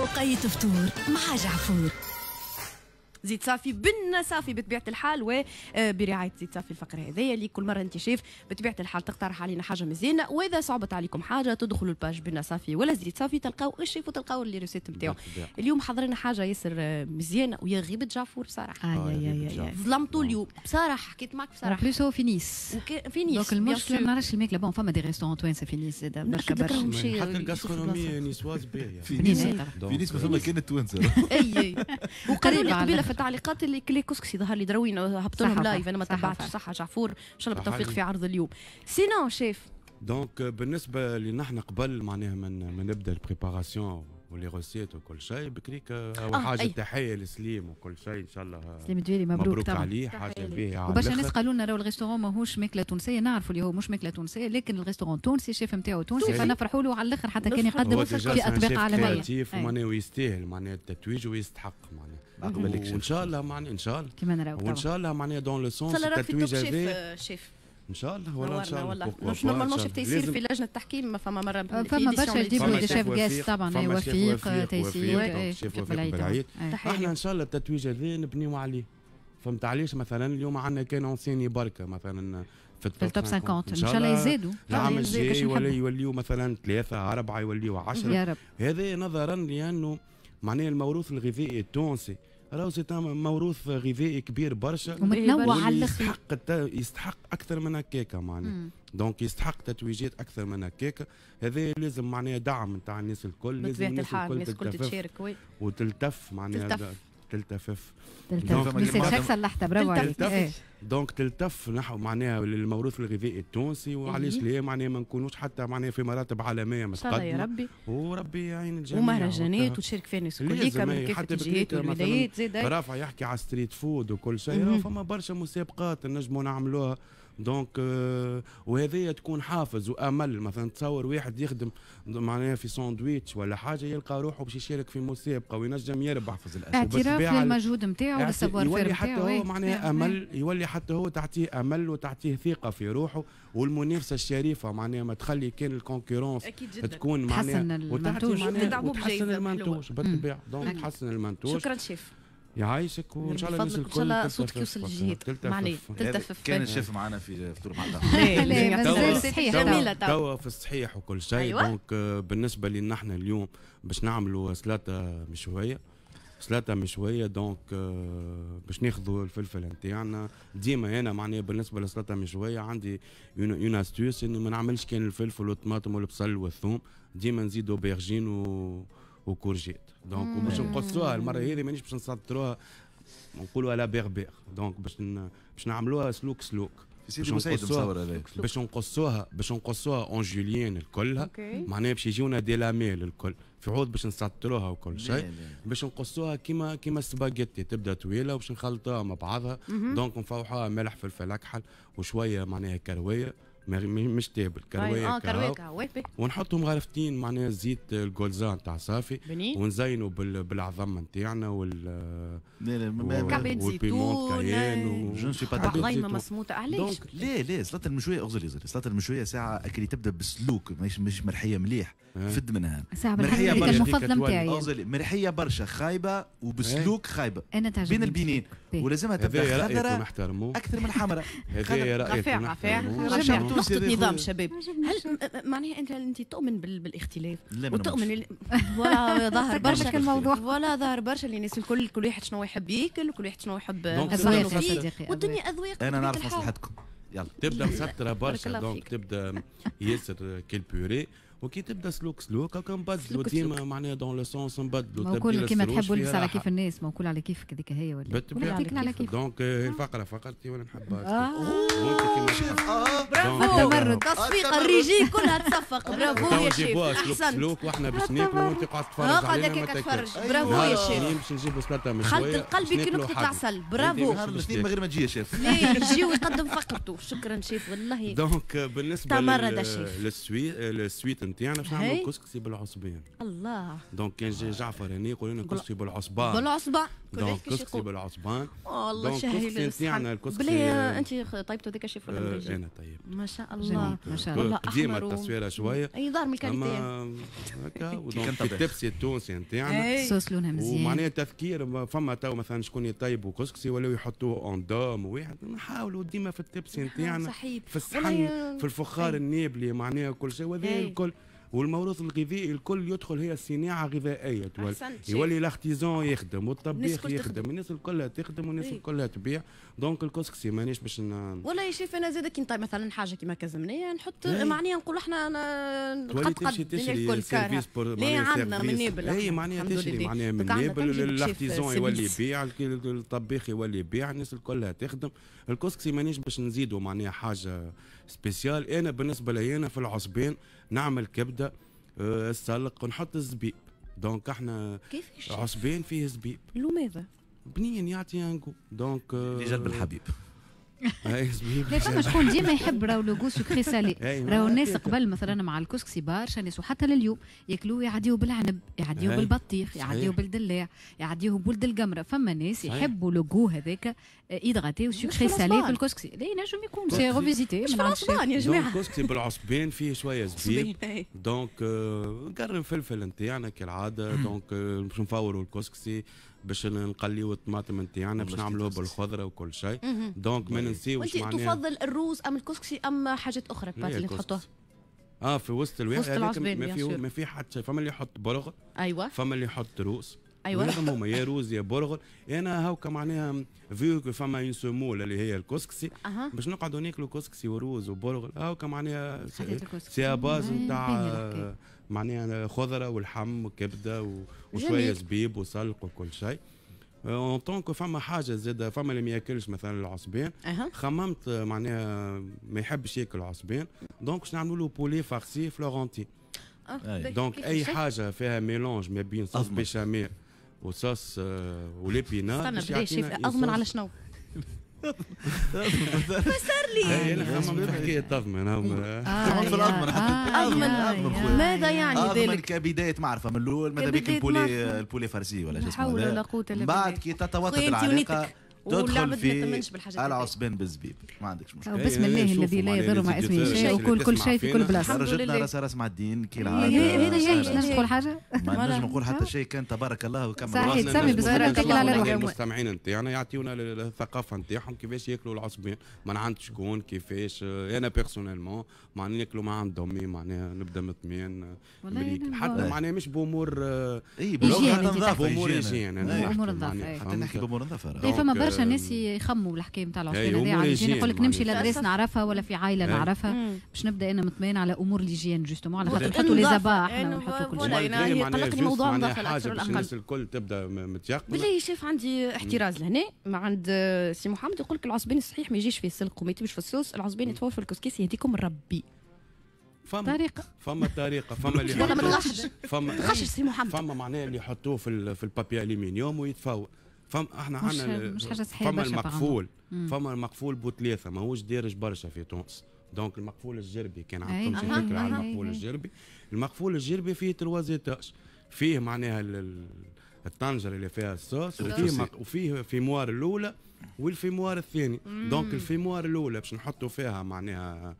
وقيت فطور مع جعفور. زيت صافي بن صافي بطبيعه الحال وبرعايه زيت صافي الفقره هذايا اللي كل مره انت شايف بطبيعه الحال تقترح علينا حاجه مزيانه، واذا صعبت عليكم حاجه تدخلوا الباج بن صافي ولا زيت صافي تلقاو الشيف وتلقاو اللي ريسيت نتاعو. اليوم حضرنا حاجه ياسر مزيانه ويا غيبه جعفور بصراحه. ظلمتوا اليوم بصراحه، حكيت معك بصراحه. بلوس هو في نيس. في نيس دونك المشكله ما نعرفش الماكله بون فما دي ريستورون توانسه في نيس زاد برشا حتى الغاسترونومي نيسواز باهيه في نيس ما فما كانت توانسه. اي وقالوا لي قبيله في التعليقات اللي كلي كسكسي ظهر لي دروين هبطوا لهم لايف، انا ما تبعتش. صحه جعفور ان شاء الله بالتوفيق في عرض اليوم. سينو شيف دونك بالنسبه لنا احنا قبل معناها من نبدا البريباراسيون ولي روسيت وكل شيء بكريك اول حاجه تحيه لسليم وكل شيء ان شاء الله. سليم الدويري مبروك عليه حاجه باهيه. وبرشا ناس قالوا لنا راهو الريستورون ماهوش ماكله تونسيه، نعرفوا اللي هو مش ماكله تونسيه لكن الريستورون تونسي، الشيف نتاعو تونسي، فنفرحوا له على الاخر حتى كان يقدم في اطباق عالميه. معناها ويستاهل معناها التتويج ويستحق معناها. وان شاء الله معناها ان شاء الله كما نراو وان شاء الله معناها دون لو سونس التتويج هذا شيف ان شاء الله. ولا ان شاء الله نورمالمون شفت يصير في لجنه التحكيم، ما فما مره فما برشا يجيبوا دي شيف جاس طبعا وفيق تيسير شيف بالعيد. احنا ان شاء الله التتويج هذا نبنيو عليه. فهمت علاش؟ مثلا اليوم عندنا كان اونسيني بركه مثلا في التوب 50 ان شاء الله يزيدوا العام الجاي ولا يوليوا مثلا 3 4 يوليوا 10. يا رب. هذا نظرا لانه معناه الموروث الغذائي التونسي راهو سي موروث غذائي كبير برشا ومتنوع على يستحق اكثر من هكاكا معناها. دونك يستحق تتويجات اكثر من هكاكا. هذا لازم معناها دعم نتاع الناس الكل، لازم الناس الكل تشارك وتلتف معناها تلتفف شخص اللحظه. برافو عليك. دونك تلتف نحو معناها للموروث الغذائي التونسي، وعلاش لا معناها ما نكونوش حتى معناها في مراتب عالميه متقدمه يا ربي، وربي يعين الجميع. ومهرجانات وتشارك فيها الناس الكل من كافه الجهات والولايات زاد. رافع يحكي على ستريت فود وكل شيء، فما برشا مسابقات نجموا نعملوها. دونك وهذه تكون حافز وامل. مثلا تصور واحد يخدم معناها في ساندويتش ولا حاجه يلقى روحه باش يشارك في مسابقه وينجم يربح. اعتراف للمجهود نتاعو والسابوار فير يولي حتى هو معناها امل، يولي حتى هو تعطيه امل وتعطيه ثقه في روحه. والمنافسه الشريفه معناها ما تخلي كان الكونكورونس تكون معناها وتحسن المنتوج بالطبيعه. دونك تحسن المنتوج. شكرا شيف، يعيشك وان شاء الله الناس الكل ان شاء الله صوتك يوصل للجهات. معناها تلتفف. كان الشيف معنا في فطور مع توا في الصحيح وكل شيء. أيوة. دونك بالنسبه لنا احنا اليوم باش نعملوا سلاطه مشويه. دونك باش ناخذوا الفلفل نتاعنا. ديما انا معناها بالنسبه للسلاطه مشويه عندي اون استوس اني ما نعملش كان الفلفل والطماطم والبصل والثوم، ديما نزيدوا بيرجين وكورجيت. دونك باش نقصوها المره هذه مانيش باش نسطروها نقولوا على بيغ. دونك باش نعملوها سلوك باش نقصوها اون جوليان الكلها معناها باش يجونا دي لاميل الكل في عود باش نسطروها وكل شيء. باش نقصوها كيما السباغيتي تبدا طويله وباش نخلطوها مع بعضها. دونك نفوحوها ملح فلفل اكحل وشويه معناها كرويه مش تابل كرويه كهو، ونحطهم غرفتين معناها زيت الجولزان تاع صافي ونزينوا بالعظم نتاعنا كعبات زيتون والعظيمه مسموطه. علاش؟ لا سلطه المشويه اغزر سلطه المشويه ساعه اكلي تبدا بسلوك مش مرحيه مليح. فد منها ساعه مرحيه برشا المفضله نتاعي. مرحيه برشا خايبه وبسلوك خايبه انا تعجبني بين البنين ولازمها تبدا خضراء اكثر من حمراء. هذا رايكم نحترموا. نقطة نظام شباب، هل معناها انت تؤمن بالاختلاف وتؤمن ولا ظاهر برشا الموضوع ولا ظاهر برشا اللي الناس الكل كل واحد شنو يحب ياكل وكل واحد شنو يحب والدنيا اذواق. انا نعرف مصلحتكم. يلا تبدا مسطره برشا. دونك تبدا ياسر كيل بيوري وكي تبدا سلوك هكا نبدلوا ديما معناها دون لو سونس نبدلوا. موكول كيما تحبوا نلبس على كيف الناس، موكول على كيفك هذيك هي ولا على كيف. دونك الفقره فقرتي وانا نحبها وانت كيما تحب. برافو تصفيق الريجي كلها تصفق. برافو يا شيف احسنت. سلوك واحنا باش ناكلوا وانت قاعد تتفرج علينا. قاعد تتفرج. برافو يا شيف. باش نجيبوا سلطه مشويه خلط القلب كي نقطة العسل. برافو. نهار الاثنين من غير ما تجي يا شيف. لا يجي ويقدم فقرته. شكرا شيف والله. دونك بالنسبه للسويت نتاعنا باش نعملوا كسكسي بالعصبان. الله. دونك كان جا جعفر هنا يقول لنا كسكسي بالعصبان. بالعصبان. دونك كسكسي بالعصبان. والله شهي نتاعنا الكسكسي. بلي انت طيبتوا ذاك الشيف ولا مليجي؟ انا طيب. ما شاء الله. ما شاء الله. قديمه التصويره شويه. اي دار من الكاليتي. هكا ودونك التبسي التونسي نتاعنا. صوص لونها مزيان. ومعناها تذكير فما تو مثلا شكون يطيبوا كسكسي ولاو يحطوه اون دوم واحد نحاولوا ديما في التبسي نتاعنا في الصحن في الفخار النابلي معناها كل شيء وهذا الكل والموروث الغذائي الكل يدخل هي الصناعه غذائيه يولي الاختيزون يخدم والطبيخ يخدم الناس الكلها تخدم والناس الكلها تبيع دونك الكسكسي مانيش باش ولا يا شيف انا زاد كي نطيب مثلا حاجه كيما كازمنيه نحط معناها نقول احنا نقطقط الدنيا الكل سيرفيس لا عندنا من نابل اي معناها تشري معناها من نابل الاختيزون يولي يبيع الطبيخ يولي يبيع الناس الكلها تخدم الكسكسي مانيش باش نزيدوا معناها حاجه سبيسيال انا بالنسبه لي انا في العصبان نعمل كبده السلق ونحط الزبيب دونك احنا عصبان فيه زبيب لماذا؟ بنين يعطي انكو دونك لجلب الحبيب لا فما شكون ديما يحب راهو لو سكري سالي راهو الناس قبل مثلا مع الكسكسي برشا ناس وحتى لليوم ياكلوه يعديوه بالعنب يعديوه بالبطيخ يعديوه بالدلاع يعديوه بولد القمره فما ناس يحبوا لو جو هذاك يدغاتي وسكري سالي في الكسكسي لا ينجم يكون سي ريفيزيتي مش بالعصبان يا جماعه الكسكسي بالعصبان فيه شويه زبيب دونك نقرب فلفل نتاعنا كالعاده دونك باش نفوروا الكسكسي باش نقليو الطماطم نتاعنا باش نعملوه بالخضره وكل شيء دونك ما ننسيوش معناها وانت تفضل الروز ام الكسكسي ام حاجات اخرى اللي نحطوها في وسط الواحد ما في حتى فما اللي يحط برغل ايوه فما اللي يحط روز ايوه هما يا روز يا برغل انا هاكا معناها فيو فما اون سمول اللي هي الكسكسي باش نقعدوا ناكلوا كسكسي وروز وبرغل هاكا معناها سي باز نتاع معناها خضره والحم وكبده وشويه زبيب وسلق وكل شيء اون طونك فما حاجه زاده فما اللي ما ياكلش مثلا العصبان خممت معناها ما يحبش ياكل العصبان دونك باش نعملوا له بولي فارسي فلورنتي دونك اي حاجه فيها ميلونج ما بين صوص بيشاميل وصوص وليبينا استنى شيف اضمن على شنو فسر لي انا خممت في حكايه اضمن خممت في اضمن ماذا يعني ذلك كبدايه معرفه من الاول ماذا بك البولي فارسي ولا شو اسمه حول ولا قوه الا بالله بعد كي تتوتر العلاقه تدخل في العصبان بالزبيب ما عندكش مشكله بسم الله الذي لا يضر مع اسمه شيء وكل كل شيء في كل بلاصه رجلنا راس راس مع الدين كي العاده هذا جاي مش نجم نقول حاجه ما نجم نقول حتى شيء كان تبارك الله وكمل صحيح تسمي بصراحه تكل على روحك المستمعين نتاعنا يعطيونا الثقافه نتاعهم كيفاش ياكلوا العصبان ما عندش شكون كيفاش انا بيرسونيلمون معناها ناكلوا مع عند امي معناها نبدا من 8 مريك حتى معناها مش بامور اي بامور هيجين امور نظافه حتى نحكي بامور نظافه فما برشا ناس يخموا بالحكايه نتاع العصبان هذا عادي نقول لك نمشي لادريس نعرفها ولا في عائله نعرفها باش نبدا انا مطمئن على امور ليجين جوستومون على خاطر نحطوا لي زبا احنا ونحطوا كل شيء انا قلقني موضوع النظافه الاكثر والاقل الناس الكل تبدا متيقنه بالله شوف عندي احتراز لهنا ما عند سي محمد يقول لك العصبان الصحيح ما يجيش فيه سلق وما يتبش في الصوص العصبان يتفور في الكسكسي يهديكم ربي فما طريقه فما اللي ولا ما تغشش سي محمد فما معناها اللي يحطوه في البابي الومنيوم ويتفور فما احنا عندنا فما المقفول فما المقفول بوثلاثه ماهوش دارج برشا في تونس دونك المقفول الجربي كان عندكم فكره على المقفول الجربي المقفول الجربي فيه 3 ايتاج فيه معناها الطنجره اللي فيها الصوص وفيه فيموار الاولى والفيموار الثاني دونك الفيموار الاولى باش نحطوا فيها معناها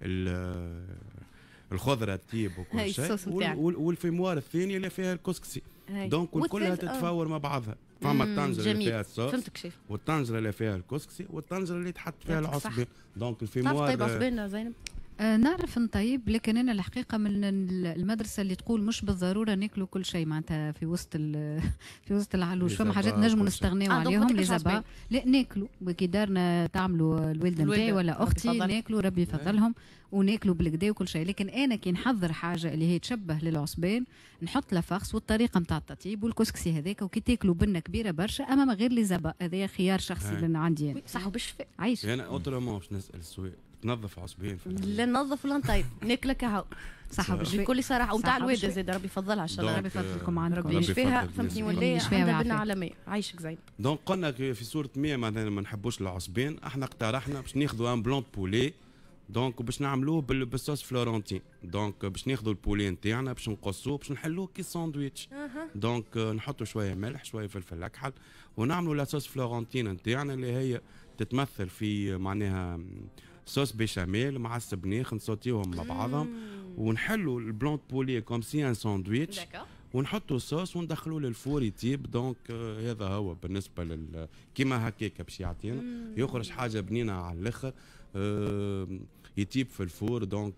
الخضره الطيب وكل شيء والفيموار الثاني اللي فيها الكسكسي دونك كلها تتفاور مع بعضها فما الطنجره اللي فيها الصوص والطنجره اللي فيها الكسكسي والطنجره اللي تحط فيها العصبان دونك الفيموار طيب عصبان زينب نعرف نطيب لكن انا الحقيقه من المدرسه اللي تقول مش بالضروره ناكلوا كل شيء معناتها في وسط العلوش فما حاجات نجموا نستغنيو عليهم لي زبا لا ناكلوا كي دارنا تعملوا الوالده نتاعي ولا اختي ناكلوا ربي يفضلهم وناكلوا بالكدا وكل شيء لكن انا كي نحضر حاجه اللي هي تشبه للعصبان نحط لا فخس والطريقه نتاع التطيب والكسكسي هذاك وكي تاكلوا بنه كبيره برشا اما من غير لي زبا هذا خيار شخصي لنا عندي صح وبالشفاء عايش انا اوترومون باش نسال السؤال تنظف عصبان لا ننظف ولا نطيب ناكلك كهو صح بكل صراحه ومتاع الوالده زاد ربي يفضلها ان شاء الله ربي يفضلكم عنكم ربي يشفيها فهمتني ولا عندنا بنا عالميه عايشك زين دونك قلنا في صوره 100 مثلا ما نحبوش العصبان احنا اقترحنا باش ناخذوا ان بلون بولي دونك باش نعملوه بالصوص فلورنتين. دونك باش ناخذوا البولي نتاعنا باش نقصوه باش نحلوه كي ساندويتش. دونك نحطوا شويه ملح شويه فلفل اكحل ونعملوا لا صوص فلورنتين نتاعنا اللي هي تتمثل في معناها صوص بيشاميل مع السبناخ نصوتيهم مع بعضهم ونحلوا البلون بولي كوم سي ان ساندويتش ونحطوا الصوص وندخلوه للفور يطيب. دونك هذا هو بالنسبه كيما هكاك باش يعطينا يخرج حاجه بنينه على الاخر. يطيب في الفور. دونك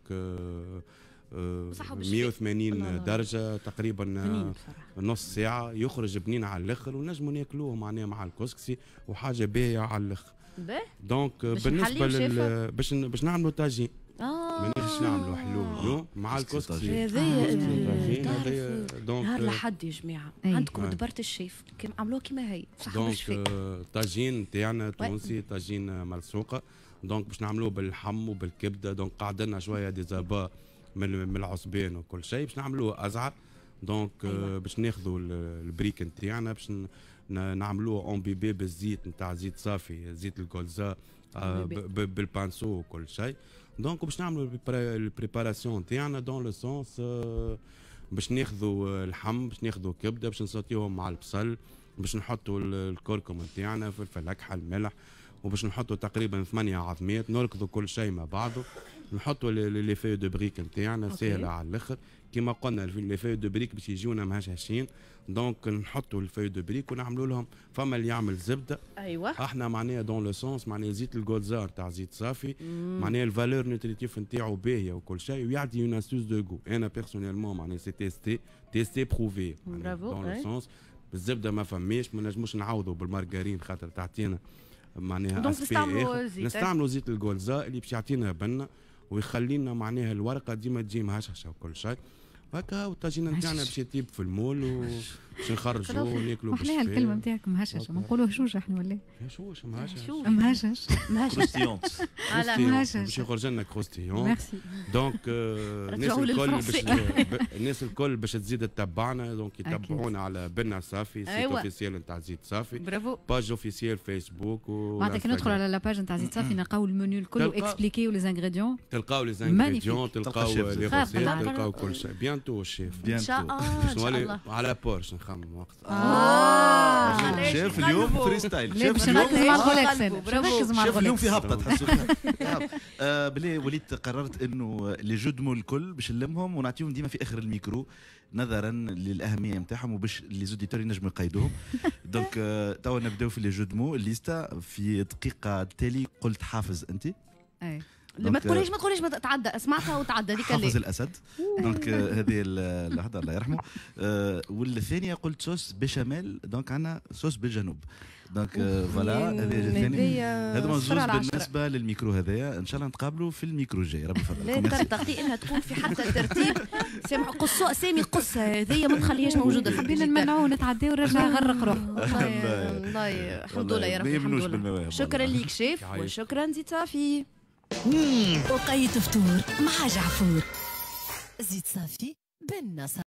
180 درجه تقريبا نص ساعه يخرج بنين على الاخر ونجموا ناكلوه معناها مع الكسكسي وحاجه باهيه على الاخر. دونك بالنسبه باش نعملوا طاجين. مانيش نعملوا حلو اليوم مع الكسكسي. هذايا نهار لحد يا جماعه عندكم دبرت الشيف عملوها كيما هي صح. دونك طاجين تاعنا تونسي طاجين ملصوقه. دونك باش نعملوه بالحم وبالكبده. دونك قعد لنا شويه ديزابا من العصبان وكل شيء باش نعملوه ازعر. دونك باش ناخذوا البريك نتاعنا باش نعملوه اون بيبي بالزيت نتاع زيت صافي زيت الكولزا بالبانسو وكل شيء. دونك باش نعملوا البريباراسيون نتاعنا دون لو سونس باش ناخذوا اللحم باش ناخذوا كبده باش نصوتيهم مع البصل باش نحطوا الكركم نتاعنا فلفل اكحل ملح وباش نحطوا تقريبا 8 عظمات نركضوا كل شيء مع بعضه. نحطوا لي في دو بريك نتاعنا ساهله على الاخر كيما قلنا لي في دو بريك باش يجيونا مهشاشين. دونك نحطوا الفي دو بريك ونعملوا لهم فما اللي يعمل زبده. ايوه احنا معناها دون لو سونس معناها زيت الجولزار تاع زيت صافي معناها الفالور نوتريتيف نتاعو باهيه وكل شيء ويعطي اون اسوس دو غو. انا بيرسونيلمون معناها سي تيستي بروفي دون لو سونس. بالزبده ما فماش ما نجموش نعوضوا بالمارغرين خاطر تعطينا معناها نستعملوا زيت الجولزا اللي باش يعطينا بنه ويخلينا معناها الورقه ديما تجي مهششه وكل شيء هكا. والطاجين نتاعنا باش يطيب في المول وباش نخرجوا وناكلوا. وحليها الكلمه نتاعك مهششه ما نقولوا هشوش احنا ولا هشوش مهشش كروستيون باش يخرج لنا كروستيون. ميرسي. دونك الناس الكل باش تزيد تتبعنا. دونك يتبعونا على بنا صافي سيت اوفيسيال نتاع زيت صافي برافو باج اوفيسيال فيسبوك معناتها كي ندخلوا على لاباج نتاع زيت صافي نلقاو المنيو الكل واكسبليكيو لي زانغريديون تلقاو لي زانغريديون تلقاو لي ريسيت تلقاو كل شيء. بيانتو الشيف ان شاء الله على بورش نخمم وقت. شاف اليوم فري ستايل. شاف نركز مع الغلاكسين نركز مع شاف اليوم في الغلاكسين. هبطه تحسوا بلي وليت قررت انه لي جو دمو الكل باش نلمهم ونعطيهم ديما في اخر الميكرو نظرا للاهميه نتاعهم وباش لي زوديتور ينجموا يقيدوهم. دونك توا نبداو في لي جو دمو الليستا في دقيقه التالي قلت حافظ انت. ما تقوليش تعدى سمعتها وتعدى هذيك حافظ الاسد. دونك هذه اللحظه الله يرحمه. والثانيه قلت صوص بيشاميل. دونك عندنا صوص بالجنوب. دونك فوالا هذه الثاني. هذوما زوز بالنسبه للميكرو هذايا. ان شاء الله نتقابلوا في الميكرو الجاي ربي يفضلكم. لا تغطي انها تكون في حتى ترتيب. سامحوا قصوا اسامي قصه هذيا ما نخليهاش موجوده. حبينا نمنعوه ونتعداو ونرجع غرق روح. والله الحمد لله يا ربي الحمد لله. شكرا ليك شيف وشكرا زيت صافي. وقيت فطور مع جعفور زيت صافي بالنصر.